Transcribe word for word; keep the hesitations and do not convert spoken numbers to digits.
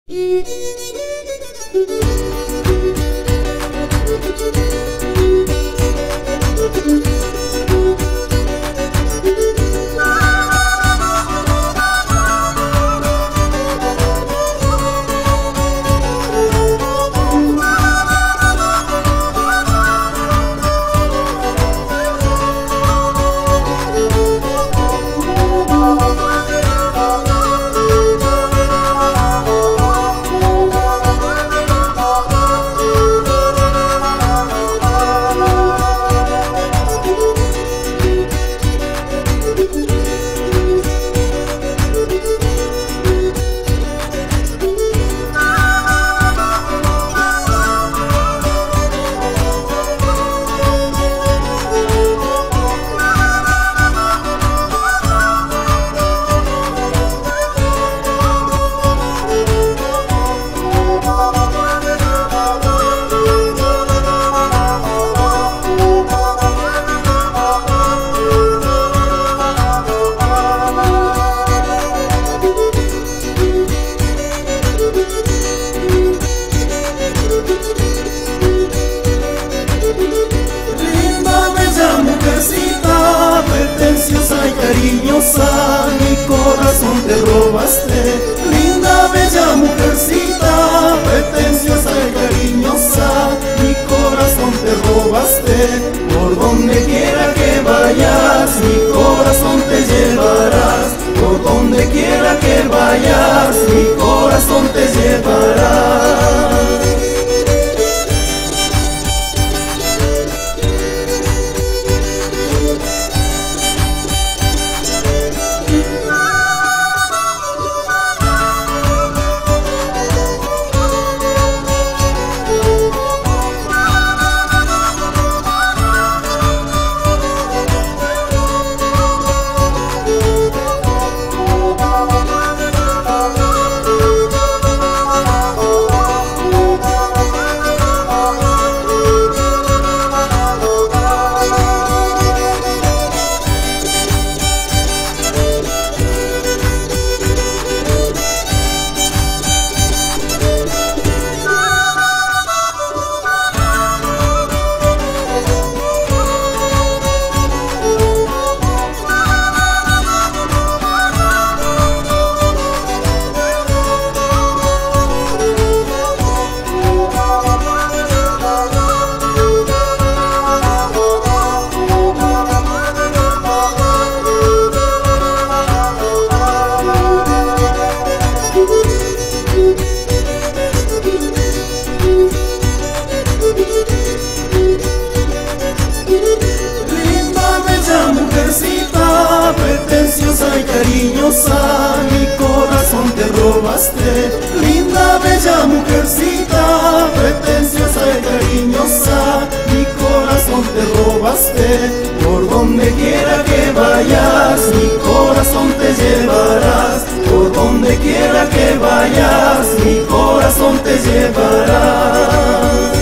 Cariñosa, mi corazón te robaste. Linda, bella mujercita, pretenciosa y cariñosa, mi corazón te robaste. Por donde quiera que vayas, mi corazón te llevarás. Por donde quiera que vayas, mi corazón te llevarás. Pretenciosa y cariñosa, mi corazón te robaste. Linda, bella mujercita, pretenciosa y cariñosa, mi corazón te robaste. Por donde quiera que vayas, mi corazón te llevarás. Por donde quiera que vayas, mi corazón te llevarás.